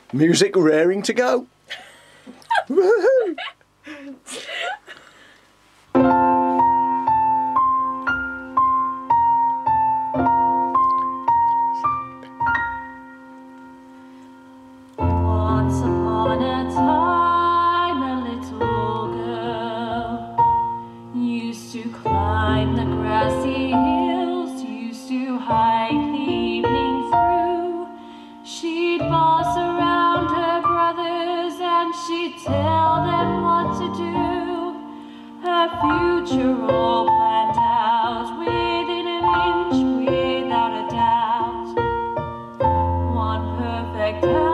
Music raring to go. Woohoo! Once upon a time, a little girl used to climb the grassy hills, used to hike the evening through. She'd boss around her brothers and she'd tell them what to do. Her future all planned out, within an inch, without a doubt. One perfect